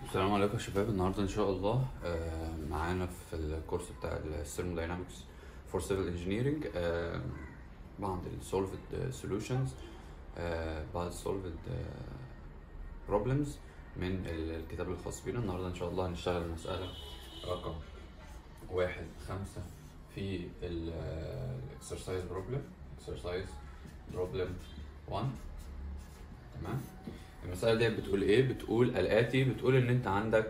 السلام عليكم يا شباب. النهارده ان شاء الله معانا في الكورس بتاع الثيرموداينامكس فور سيفل انجينيرنج بعد السولفد سوليوشنز بعد السولفد بروبلمز من الكتاب الخاص بينا. النهارده ان شاء الله هنشتغل المسألة رقم 1-5 في الاكسرسايز بروبلم بروبلم 1. تمام. المسألة دي بتقول ايه؟ بتقول الآتي، بتقول ان انت عندك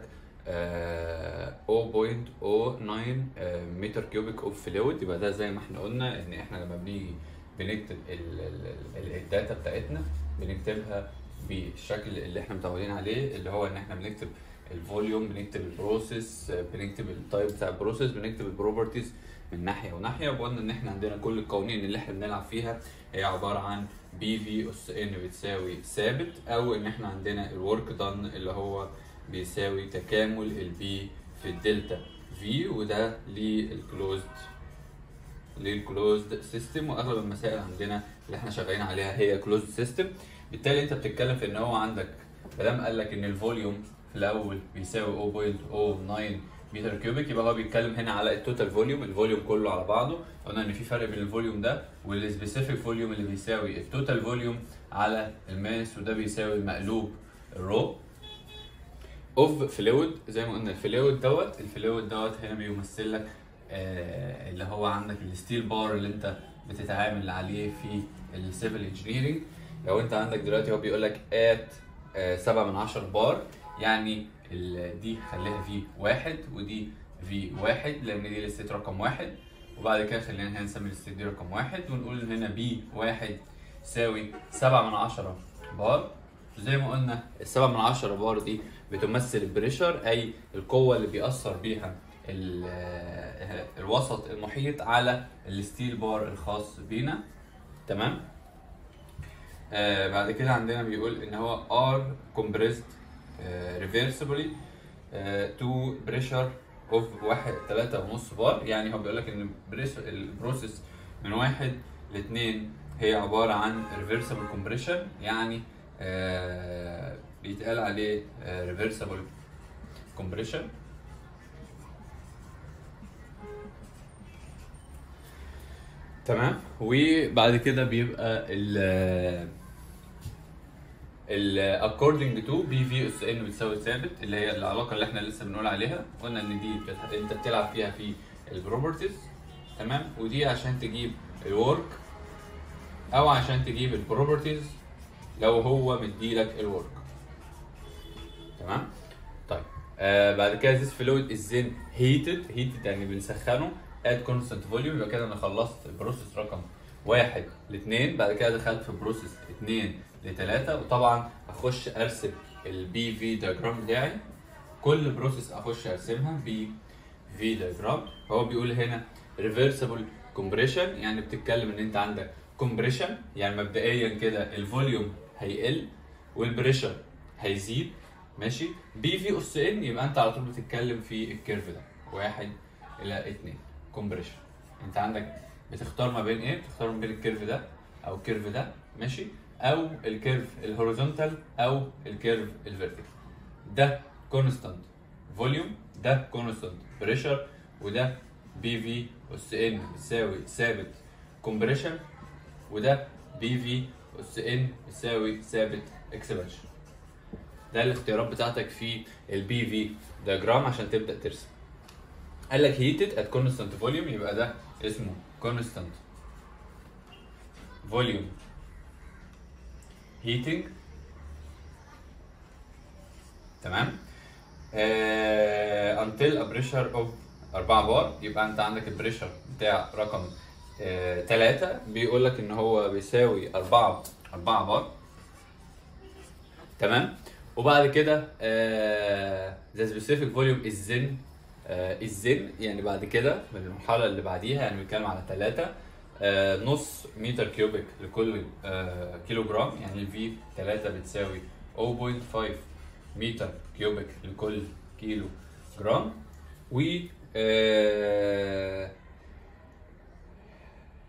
0.09 متر كيوبيك اوف فلويد. يبقى ده زي ما احنا قلنا ان احنا لما بنيجي بنكتب الداتا بتاعتنا بنكتبها بالشكل اللي احنا متعودين عليه، اللي هو ان احنا بنكتب الفوليوم، بنكتب البروسيس، بنكتب التايب بتاع البروسيس، بنكتب البروبرتيز من ناحيه وناحيه. وقلنا ان احنا عندنا كل القوانين اللي احنا بنلعب فيها هي عباره عن بي في اس ان بتساوي ثابت، او ان احنا عندنا الورك دان اللي هو بيساوي تكامل البي في الدلتا في، وده للكلوزد سيستم. واغلب المسائل عندنا اللي احنا شغالين عليها هي كلوزد سيستم. بالتالي انت بتتكلم في ان هو عندك مادام قال لك ان الفوليوم في الاول بيساوي 0.09 متر كيوبيك، يبقى هو بيتكلم هنا على التوتال فوليوم، الفوليوم كله على بعضه. قلنا ان في فرق بين الفوليوم ده والسبيسيفيك فوليوم اللي بيساوي التوتال فوليوم على الماس، وده بيساوي مقلوب الرو اوف فلويد. زي ما قلنا الفلويد دوت هنا بيمثل لك اللي هو عندك الستيل بار اللي انت بتتعامل عليه في السيفل انجينيرنج. لو انت عندك دلوقتي هو بيقول لك ات 7/10 بار، يعني دي خليها في 1 ودي في 1 لان دي الستيت رقم 1. وبعد كده خلينا هنا نسمي الستيت دي رقم 1 ونقول ان هنا بي 1 يساوي 7/10 بار. زي ما قلنا ال7/10 بار دي بتمثل البريشر، اي القوه اللي بيأثر بيها الوسط المحيط على الستيل بار الخاص بينا. تمام. بعد كده عندنا بيقول ان هو R compressed reversibly to pressure of 3.5 بار. يعني هو بيقول لك ان البروسيس من 1 ل2 هي عباره عن reversible compression، يعني بيتقال عليه reversible compression. تمام. وبعد كده بيبقى ال according to بي في اس ان بتساوي ثابت، اللي هي العلاقه اللي احنا لسه بنقول عليها. قلنا ان دي انت بتلعب فيها في البروبرتيز. تمام. ودي عشان تجيب الورك او عشان تجيب البروبرتيز لو هو مديلك الورك. تمام. طيب بعد كده this fluid is then heated يعني بنسخنه at constant volume. يبقى كده انا خلصت البروسيس رقم 1-2، بعد كده دخلت في بروسيس 2-3. وطبعا اخش ارسم البي في دياجرام بتاعي، كل بروسيس اخش ارسمها بي في دياجرام. هو بيقول هنا reversible compression، يعني بتتكلم ان انت عندك compression، يعني مبدئيا كده الفوليوم هيقل والبريشر هيزيد. ماشي. بي في اس ان يبقى انت على طول بتتكلم في الكيرف ده 1-2 كومبريشن. انت عندك بتختار ما بين ايه؟ بتختار ما بين الكيرف ده او الكيرف ده، ماشي، او الكيرف الهوريزونتال او الكيرف الفيرتيكال. ده كونستانت فوليوم، ده كونستانت بريشر، وده بي في اس ان بتساوي ثابت كومبريشن، وده بي في اس ان بتساوي ثابت اكسبانشن. ده الاختيارات بتاعتك في البي في دياجرام عشان تبدا ترسم. قال لك heated at constant volume، يبقى ده اسمه constant volume heating. تمام. until a pressure of 4 بار. يبقى انت عندك البريشر بتاع رقم 3 بيقول لك ان هو بيساوي 4 بار. تمام. وبعد كده the specific volume is then يعني بعد كده من المرحله اللي بعديها، يعني بنتكلم على 3 نص متر كيوبيك لكل كيلو جرام، يعني الفي 3 بتساوي 0.5 متر كيوبيك لكل كيلو جرام. و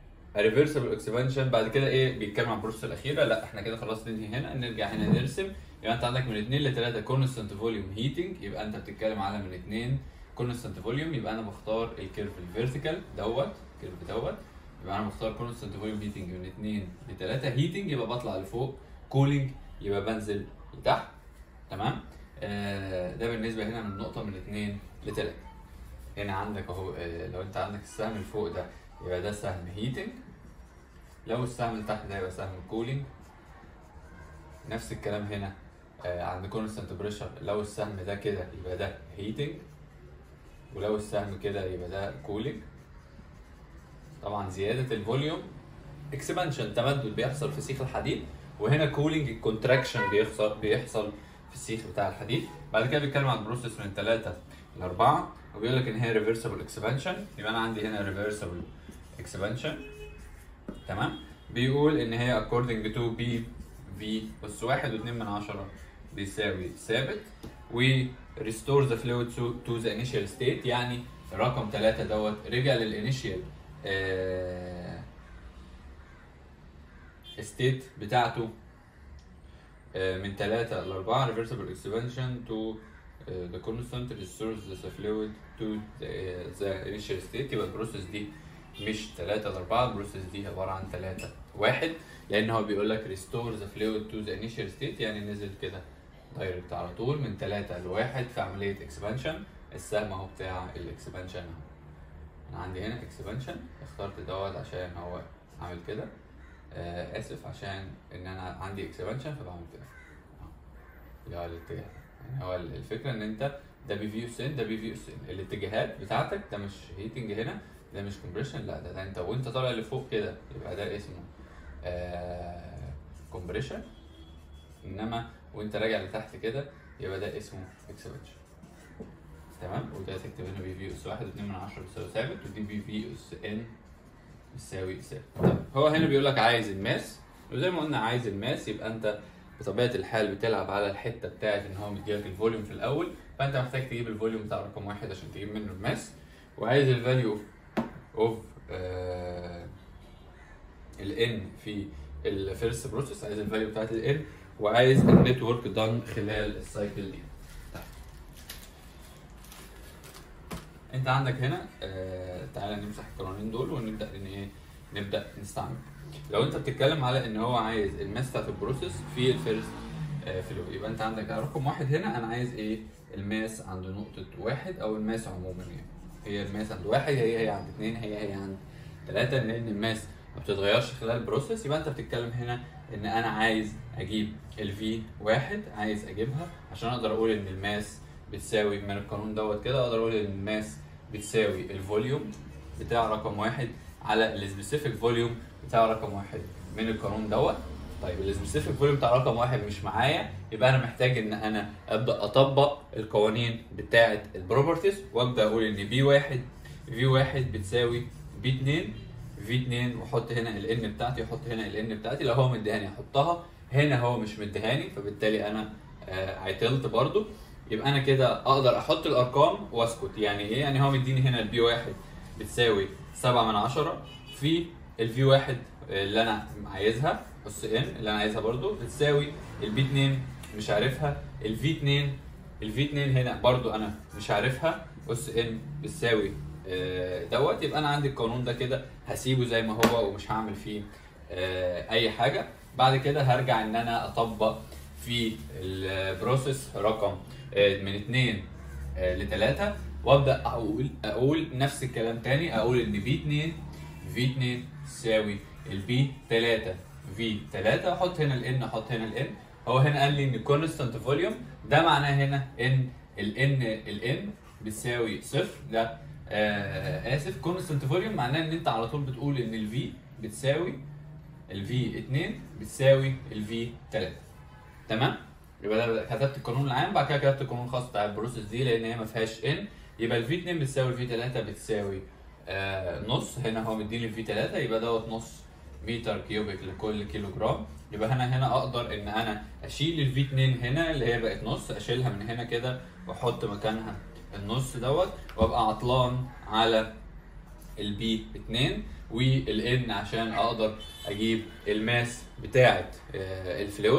ريفرسبل اكسبانشن. بعد كده ايه بيتكلم عن البروسيس الاخيره. لا احنا كده خلاص ننهي هنا، نرجع هنا نرسم يبقى انت عندك من 2 ل 3 كونستانت فوليوم هيتنج، يبقى انت بتتكلم على من 2 كونستانت فوليوم، يبقى انا بختار الكيرف الفيرتيكال دوت، الكيرف دوت، يبقى انا بختار كونستانت فوليوم هيتنج من 2 ل 3. هيتنج يبقى بطلع لفوق، كولينج يبقى بنزل لتحت. تمام. ده بالنسبه هنا من النقطه من 2 ل 3. هنا عندك اهو لو انت عندك السهم اللي فوق ده يبقى ده سهم هيتنج، لو السهم اللي تحت ده يبقى سهم كولينج. نفس الكلام هنا عند كونستانت بريشر، لو السهم ده كده يبقى ده هيتنج، ولو السهم كده يبقى ده كولينج. طبعا زياده الفوليوم اكسبانشن، تمدد بيحصل في سيخ الحديد، وهنا كولينج الكونتراكشن بيحصل في السيخ بتاع الحديد. بعد كده بيتكلم عن البروسيس من 3 ل 4 وبيقول لك ان هي ريفرسبل اكسبانشن، يبقى انا عندي هنا ريفرسبل اكسبانشن. تمام. بيقول ان هي according to B V بس 1.2 بيساوي ثابت، و restore the fluid to the initial state، يعني رقم 3 دوت رجع للانيشيال state بتاعته من 3 ل 4 reversible expansion to the constant restores the fluid to the initial state. يبقى البروسيس دي مش 3 ل 4، البروسيس دي عباره عن 3 1، لان هو بيقول لك restore the fluid to the initial state، يعني نزل كده دايركت على طول من 3 ل 1 في عمليه اكسبانشن. السهم اهو بتاع الاكسبانشن اهو، انا عندي هنا اكسبانشن، اخترت دوت عشان هو عامل كده، اسف عشان ان انا عندي اكسبانشن فبعمل كده. ده الاتجاه، يعني هو الفكره ان انت ده بي في اس ان، ده بي في اس ان، الاتجاهات بتاعتك ده مش هيتنج هنا، ده مش كومبريشن، لا ده انت وانت طالع لفوق كده يبقى ده اسمه كومبريشن، انما وانت راجع لتحت كده يبقى ده اسمه اكسبانشن. تمام. وده تكتب هنا بي في اس 1.2 بيساوي ثابت، ودي بي في اس ان بيساوي ثابت. طيب هو هنا بيقول لك عايز الماس، وزي ما قلنا عايز الماس، يبقى انت بطبيعه الحال بتلعب على الحته بتاعت ان هو مديلك الفوليوم في الاول، فانت محتاج تجيب الفوليوم بتاع رقم 1 عشان تجيب منه الماس، وعايز الفاليو اوف الان في الفيرست بروسيس، عايز الفاليو بتاعت الان، وعايز النت ورك دان خلال السايكل دي. انت عندك هنا تعالى نمسح القوانين دول ونبدا ان ايه، نبدا نستعمل. لو انت بتتكلم على ان هو عايز الماس بتاعت البروسيس في الفيرست فلو، يبقى انت عندك رقم 1 هنا انا عايز ايه، الماس عند نقطه 1 او الماس عموما، يعني هي الماس عند 1 هي عند 2 هي عند 3، لان الماس ما بتتغيرش خلال البروسيس. يبقى انت بتتكلم هنا ان انا عايز اجيب الفي 1، عايز اجيبها عشان اقدر اقول ان الماس بتساوي من القانون دوت كده، اقدر اقول ان الماس بتساوي الفوليوم بتاع رقم 1 على السبيسيفيك فوليوم بتاع رقم 1 من القانون دوت. طيب السبيسيفيك فوليوم بتاع رقم 1 مش معايا، يبقى انا محتاج ان انا ابدا اطبق القوانين بتاعه البروبرتيز، وابدا اقول ان في 1 بتساوي في 2 في 2، واحط هنا الان بتاعتي واحط هنا الان بتاعتي، لو هو مديهاني احطها، هنا هو مش مديهاني فبالتالي انا عطلت برضو. يبقى انا كده اقدر احط الارقام واسكت. يعني ايه؟ يعني هو مديني هنا البي 1 بتساوي 7 في الفي 1 اللي انا عايزها اس ان اللي انا عايزها برضو بتساوي البي 2 مش عارفها، الفي 2 هنا برضو انا مش عارفها، اس ان بتساوي دوت. يبقى انا عندي القانون ده كده هسيبه زي ما هو ومش هعمل فيه اي حاجه. بعد كده هرجع ان انا اطبق في البروسيس رقم من 2 ل 3 وابدا اقول نفس الكلام تاني، اقول ان في 2 تساوي البي 3 في 3، احط هنا الان احط هنا الان. هو هنا قال لي ان كونستانت فوليوم، ده معناه هنا ان الان بتساوي صفر، ده اسف كونستانت فوليوم معناه ان انت على طول بتقول ان الفي بتساوي الفي 2 بتساوي الفي 3. تمام؟ يبقى ده كتبت القانون العام، بعد كده كتبت القانون الخاص بتاع البروسيس دي لان هي ما فيهاش ان. يبقى الفي 2 بتساوي الفي 3 بتساوي نص، هنا هو مديني الفي 3 يبقى دوت نص متر كيوبيك لكل كيلو جرام. يبقى هنا اقدر ان انا اشيل الفي 2 هنا اللي هي بقت نص، اشيلها من هنا كده واحط مكانها النص دوت، وابقى عطلان على البي 2 والان عشان اقدر اجيب الماس بتاعه الفلويد.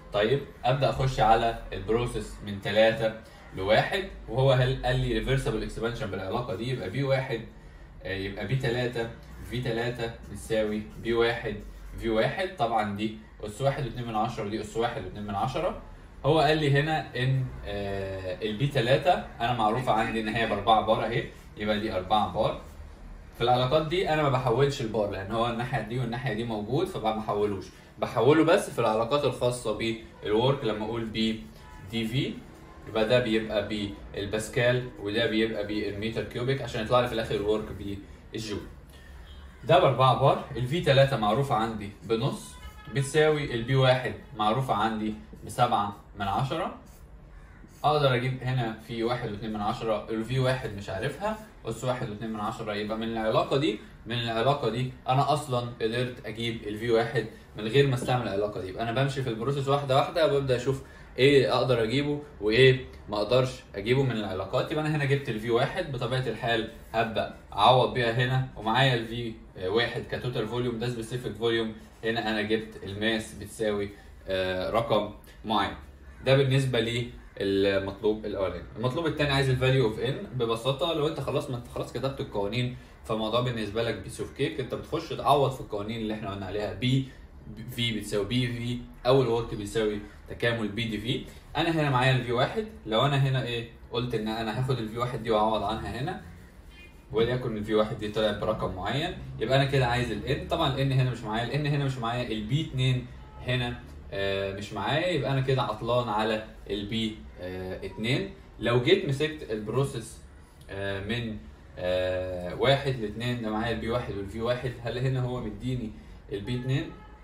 طيب ابدا اخش على البروسيس من 3 ل1، وهو قال لي ريفرسبل اكسبانشن بالعلاقه دي، يبقى بي 1 يبقى بي 3 في 3 بتساوي بي 1 في 1. طبعا دي اس 1.2 ودي اس 1.2. هو قال لي هنا ان البي 3 انا معروفه عندي ان هي ب4 بار اهي، يبقى دي 4 بار. في العلاقات دي انا ما بحولش البار لان هو الناحيه دي والناحيه دي موجود، فما بحولوش، بحوله بس في العلاقات الخاصه بالورك. لما اقول بي دي في يبقى ده بيبقى بالباسكال وده بيبقى بالمتر كيوبيك عشان يطلع لي في الاخر الورك بالجول. ده ب4 بار. الفي 3 معروفه عندي بنص بتساوي البي 1 معروفه عندي ب7/10. اقدر اجيب هنا في 1.2، الفي 1 مش عارفها، اس 1.2. يبقى من العلاقه دي انا اصلا قدرت اجيب الفي 1 من غير ما استعمل العلاقه دي. يبقى انا بمشي في البروسيس واحده واحده وببدا اشوف ايه اقدر اجيبه وايه ما اقدرش اجيبه من العلاقات. يبقى انا هنا جبت الفي 1 بطبيعه الحال هبدا اعوض بيها هنا، ومعايا الفي 1 كتوتال فوليوم، ده سبيسيفيك فوليوم. هنا انا جبت الماس بتساوي رقم معين. ده بالنسبه لي المطلوب الاولاني. المطلوب الثاني عايز الفاليو اوف ان. ببساطه لو انت خلاص كتبت القوانين، فالموضوع بالنسبه لك بيس اوف كيك. انت بتخش تعوض في القوانين اللي احنا قلنا عليها، بي في بتساوي بي في، او الورك بيساوي تكامل بي دي في. انا هنا معايا الفي 1. لو انا هنا قلت ان انا هاخد الفي 1 دي واعوض عنها هنا، وليكن الفي 1 دي طلعت برقم معين، يبقى انا كده عايز الان. طبعا الان هنا مش معايا، الان هنا مش معايا، البي 2 هنا مش معايا، يبقى انا كده عطلان على البي 2. لو جيت مسكت البروسيس من 1 ل2، ده معايا البي 1 والفي 1. هل هنا هو مديني البي 2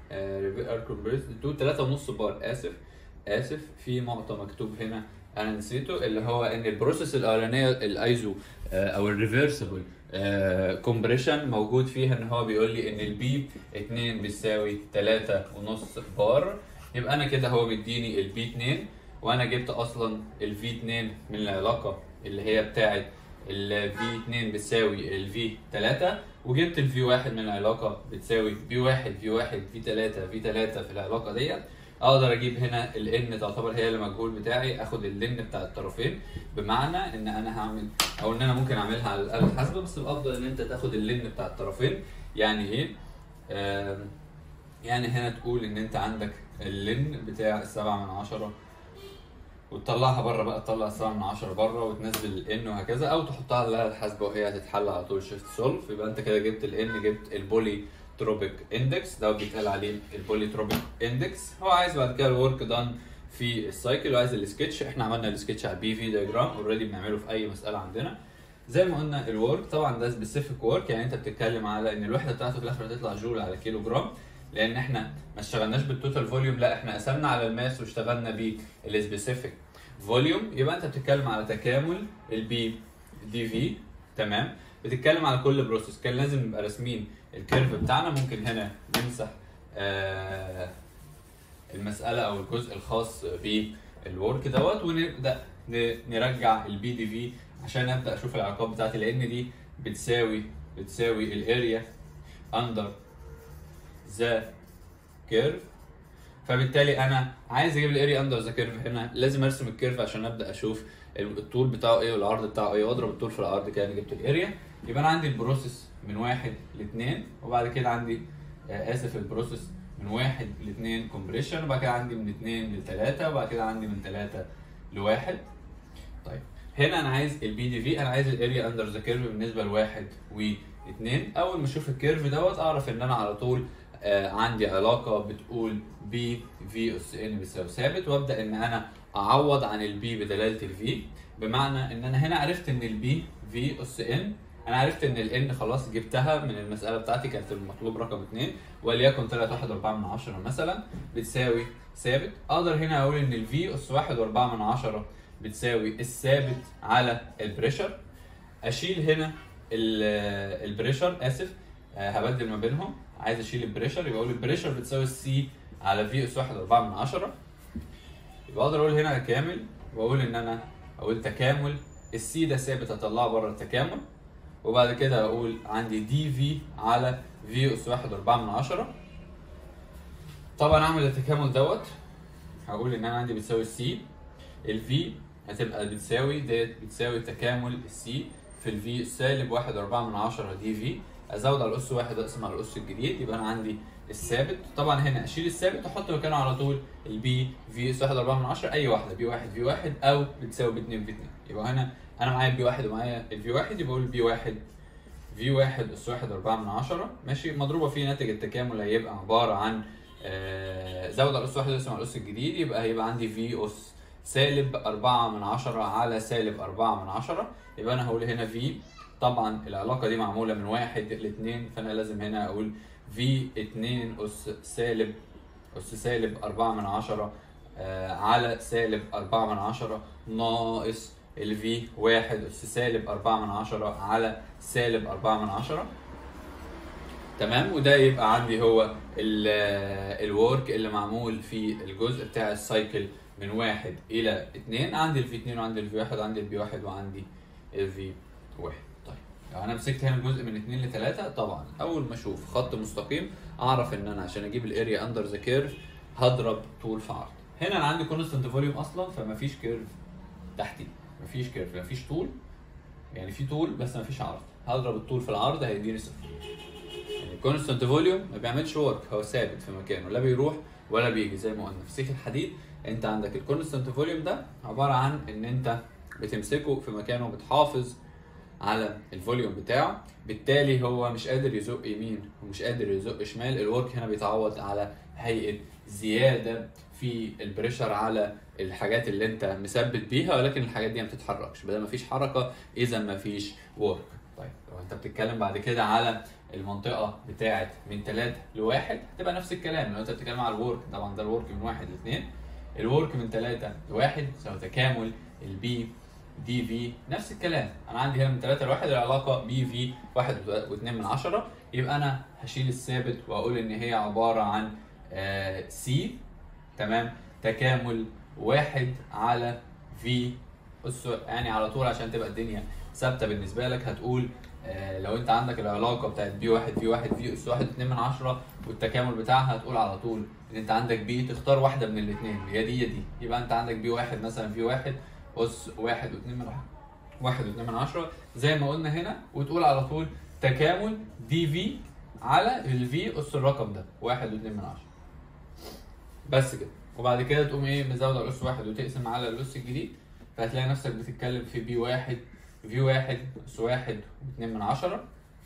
3.5 بار؟ اسف في معطى مكتوب هنا انا نسيته، اللي هو ان البروسيس الاولانيه الايزو او الريفرسبل كومبريشن موجود فيها ان هو بيقول لي ان البي 2 بتساوي 3.5 بار. يبقى انا كده هو بيديني البي 2، وانا جبت اصلا الفي 2 من العلاقه اللي هي بتاعه الفي 2 بتساوي الفي 3، وجبت الفي 1 من العلاقه بتساوي في 1 في 3 في العلاقه ديت. اقدر اجيب هنا الان، تعتبر هي المجهول بتاعي، اخد اللن بتاع الطرفين، بمعنى ان انا هعمل او ان انا ممكن اعملها على الاله الحاسبه، بس الافضل ان انت تاخد اللن بتاع الطرفين. يعني ايه؟ يعني هنا تقول ان انت عندك اللن بتاع 7/10 وتطلعها بره بقى، تطلع 7/10 بره وتنزل الان وهكذا، او تحطها على الاله الحاسبه وهي هتتحل على طول شيفت سولف. يبقى انت كده جبت الان، جبت البولي تروبيك اندكس، ده بيتقال عليه البولي تروبيك اندكس. هو عايز بعد كده الورك دان في السايكل، وعايز السكتش. احنا عملنا السكتش على البي في دايجرام اوريدي، بنعمله في اي مساله عندنا. زي ما قلنا الورك طبعا ده سبيسيفيك ورك، يعني انت بتتكلم على ان الوحده بتاعته في الاخر هتطلع جول على كيلو جرام، لان احنا ما اشتغلناش بالتوتال فوليوم، لا احنا قسمنا على الماس واشتغلنا بالسبيسيفيك فوليوم. يبقى انت بتتكلم على تكامل البي دي في. تمام. بتتكلم على كل بروسيس. كان لازم نبقى راسمين الكيرف بتاعنا. ممكن هنا نمسح المساله او الجزء الخاص بالورك دوت، ونبدا نرجع البي دي في عشان ابدا اشوف العلاقات بتاعتي، لان دي بتساوي الاريا اندر ذا كيرف. فبالتالي انا عايز اجيب الاريا اندر ذا كيرف. هنا لازم ارسم الكيرف عشان ابدا اشوف الطول بتاعه ايه والعرض بتاعه ايه، واضرب الطول في العرض كده انا جبت الاريا. يبقى انا عندي البروسيس من 1 ل2، وبعد كده عندي البروسيس من 1 ل2 كومبريشن، وبعد كده عندي من 2 ل3، وبعد كده عندي من 3 ل1. طيب هنا انا عايز البي دي في، انا عايز الاريا اندر ذا كيرف بالنسبه ل1 و2. اول ما اشوف الكيرف دوت اعرف ان انا على طول عندي علاقه بتقول بي في اس ان بيساوي ثابت، وابدا ان انا اعوض عن البي بدلاله الفي. بمعنى ان انا هنا عرفت ان البي في اس ان، انا عرفت ان الان خلاص جبتها من المساله بتاعتي، كانت المطلوب رقم 2، وليكن طلعت 1.4 مثلا بتساوي ثابت. اقدر هنا اقول ان الفي اس 1.4 بتساوي الثابت على البريشر. اشيل هنا البريشر، هبدل ما بينهم، عايز اشيل البريشر، يبقى اقول البريشر بتساوي السي على في اس 1.4. يبقى اقدر اقول هنا كامل، واقول ان انا اقول تكامل السي ده ثابت هطلعه بره التكامل، وبعد كده اقول عندي دي في على في اس 1.4. طبعا اعمل التكامل دوت هقول ان انا عندي بتساوي السي، الفي هتبقى بتساوي ديت بتساوي تكامل السي في الفي سالب 1.4 دي في، ازود على الاس 1 اقسم على الاس الجديد، يبقى انا عندي الثابت. طبعا هنا اشيل الثابت واحط مكانه على طول البي في اس 1.4 اي واحده، بي 1 في 1 او بتساوي ب 2 في 2. يبقى هنا انا معايا البي 1 ومعايا الفي 1، يبقى اقول البي 1 في 1 اس 1.4 ماشي، مضروبه في ناتج التكامل هيبقى عباره عن زود على الاس 1 اقسم على الاس الجديد، يبقى عندي في اس سالب 4 على سالب 4، يبقى انا هقول هنا في، طبعا العلاقه دي معموله من 1 ل 2، فانا لازم هنا اقول في 2 اس سالب 4 على سالب 4 ناقص الفي 1 اس سالب 4 على سالب 4. تمام، وده يبقى عندي هو الورك اللي معمول في الجزء بتاع السايكل من 1 إلى 2. عندي الفي 2 وعندي الفي 1 وعندي البي 1 وعندي الفي 1. طيب لو انا مسكت هنا الجزء من 2 ل 3، طبعا اول ما اشوف خط مستقيم اعرف ان انا عشان اجيب الاريا اندر ذا كيرف هضرب طول في عرض. هنا انا عندي كونستنت فوليوم اصلا، فما فيش كيرف تحتي، ما فيش كيرف، ما فيش طول، يعني في طول بس ما فيش عرض. هضرب الطول في العرض هيديني صفر. يعني الكونستنت فوليوم ما بيعملش ورك، هو ثابت في مكانه، لا بيروح ولا بيجي. زي ما قلنا في سيخ الحديد انت عندك الكونستنت فوليوم ده عباره عن ان انت بتمسكه في مكانه وبتحافظ على الفوليوم بتاعه، بالتالي هو مش قادر يزق يمين ومش قادر يزق شمال. الورك هنا بيتعوض على هيئه زياده في البريشر على الحاجات اللي انت مثبت بيها، ولكن الحاجات دي ما بتتحركش، بدل ما فيش حركه اذا ما فيش ورك. طيب لو انت بتتكلم بعد كده على المنطقه بتاعه من 3 ل1 هتبقى نفس الكلام. لو انت بتتكلم على الورك، طبعا ده الورك من 1 ل 2، الورك من 3 ل1 يساوي تكامل البي دي في. نفس الكلام، انا عندي هنا من 3 ل1 العلاقه بي في 1.2، يبقى انا هشيل الثابت واقول ان هي عباره عن سي، تمام، تكامل 1 على في اس. يعني على طول عشان تبقى الدنيا ثابته بالنسبه لك هتقول لو انت عندك العلاقه بتاعت بي 1 في 1 في اس 1.2 والتكامل بتاعها، هتقول على طول ان انت عندك بي، تختار واحده من الاثنين، يا دي يا دي. يبقى انت عندك بي 1 مثلا في 1 اس 1.2 زي ما قلنا هنا، وتقول على طول تكامل دي في على الفي اس الرقم ده 1.2. بس كده. وبعد كده تقوم ايه مزود على الاس 1 وتقسم على الاس الجديد، فهتلاقي نفسك بتتكلم في بي 1 في 1 اس 1.2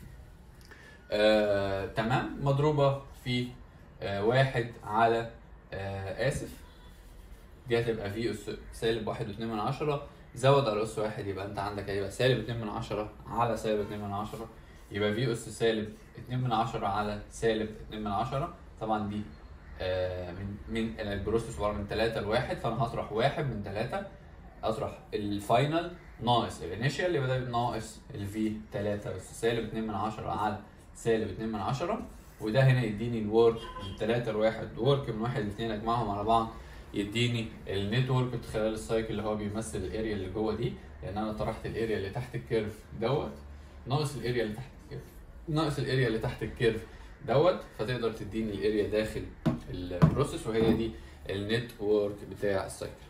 تمام، مضروبه في 1 على اسف دي هتبقى في اس سالب 1.2، زود على اس 1 يبقى انت عندك هيبقى سالب 2 على سالب 2، يبقى في اس سالب 2 على سالب 2. طبعا دي من البروسيس ورا من 3 ل1، فانا هطرح 1 من 3، اطرح الفاينل ناقص الانيشال، يبقى ده ناقص الفي 3 اس سالب 2 على سالب 2، وده هنا يديني الورك من 3 ل1، ورك من 1 ل 2 اجمعهم على بعض يديني النتورك خلال السايكل اللي هو بيمثل الاريا اللي جوه دي، لان انا طرحت الاريا اللي تحت الكيرف دوت ناقص الاريا اللي تحت الكيرف ناقص الاريا اللي تحت الكيرف دوت، فتقدر تديني الاريا داخل البروسيس، وهي دي النتورك بتاع السايكل.